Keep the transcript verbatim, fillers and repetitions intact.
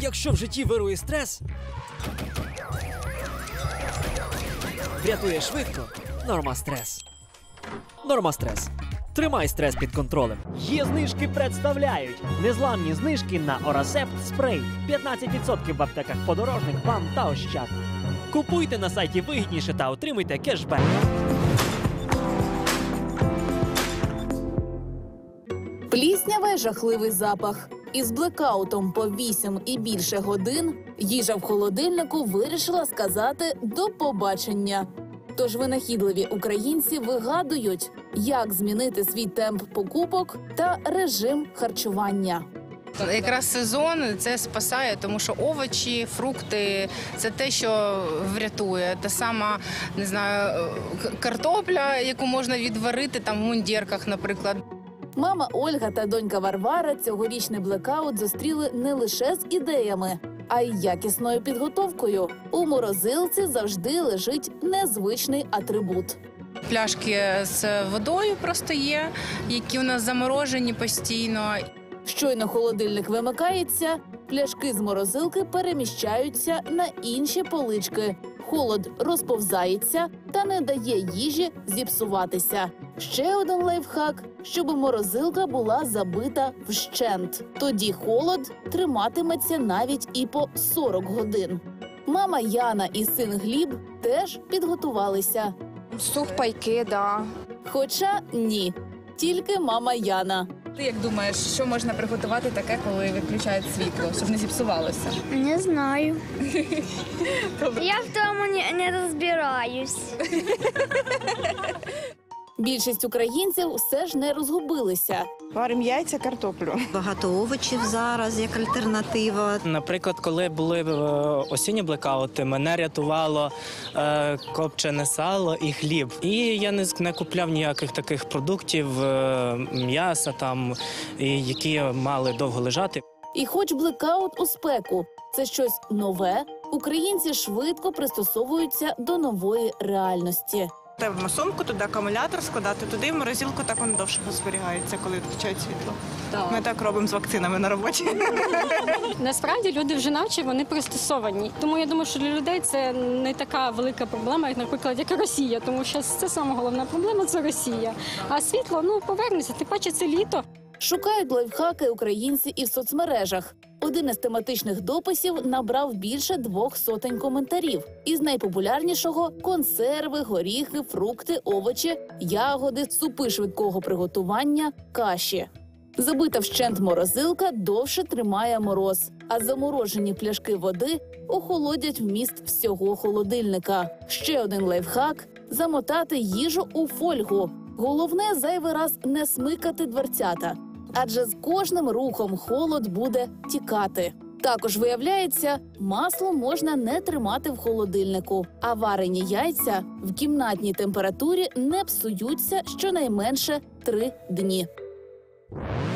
Якщо в житті вирує стрес, врятує швидко Нормастрес. Нормастрес. Тримай стрес під контролем. Є знижки представляють. Незламні знижки на Орасепт спрей. п'ятнадцять відсотків в аптеках Подорожник, БАМ та Ощад. Купуйте на сайті вигідніше та отримуйте кешбек. Пліснявий жахливий запах. Із блекаутом по вісім і більше годин їжа в холодильнику вирішила сказати «до побачення». Тож винахідливі українці вигадують, як змінити свій темп покупок та режим харчування. Якраз сезон це спасає, тому що овочі, фрукти – це те, що врятує. Та сама, не знаю, картопля, яку можна відварити там в мундірках, наприклад. Мама Ольга та донька Варвара цьогорічний блекаут зустріли не лише з ідеями, а й якісною підготовкою. У морозилці завжди лежить незвичний атрибут. Пляшки з водою просто є, які у нас заморожені постійно. Щойно холодильник вимикається, пляшки з морозилки переміщаються на інші полички. Холод розповзається та не дає їжі зіпсуватися. Ще один лайфхак, щоб морозилка була забита вщент. Тоді холод триматиметься навіть і по сорок годин. Мама Яна і син Гліб теж підготувалися. Сухпайки, да. Хоча ні, тільки мама Яна. Ти як думаєш, що можна приготувати таке, коли виключають світло, щоб не зіпсувалося? Не знаю. Я в тому не, не розбираюсь. Більшість українців все ж не розгубилися. Варимо яйця, картоплю. Багато овочів зараз як альтернатива. Наприклад, коли були осінні блекаути, мене рятувало е, копчене сало і хліб. І я не, не купляв ніяких таких продуктів, е, м'яса, там, і, які мали довго лежати. І хоч блекаут у спеку – це щось нове, українці швидко пристосовуються до нової реальності. Ставимо сумку, туди акумулятор складати, туди в морозилку, так воно довше зберігається, коли відключають світло. Так. Ми так робимо з вакцинами на роботі. Насправді люди вже навчені, вони пристосовані. Тому я думаю, що для людей це не така велика проблема, як, наприклад, як Росія. Тому що це саме головна проблема – це Росія. А світло, ну, повернеться, тим паче це літо. Шукають лайфхаки українці і в соцмережах. Один із тематичних дописів набрав більше двох сотень коментарів. Із найпопулярнішого – консерви, горіхи, фрукти, овочі, ягоди, супи швидкого приготування, каші. Забита вщент морозилка довше тримає мороз, а заморожені пляшки води охолодять вміст всього холодильника. Ще один лайфхак – замотати їжу у фольгу. Головне зайвий раз не смикати дверцята, адже з кожним рухом холод буде тікати. Також виявляється, масло можна не тримати в холодильнику, а варені яйця в кімнатній температурі не псуються щонайменше три дні.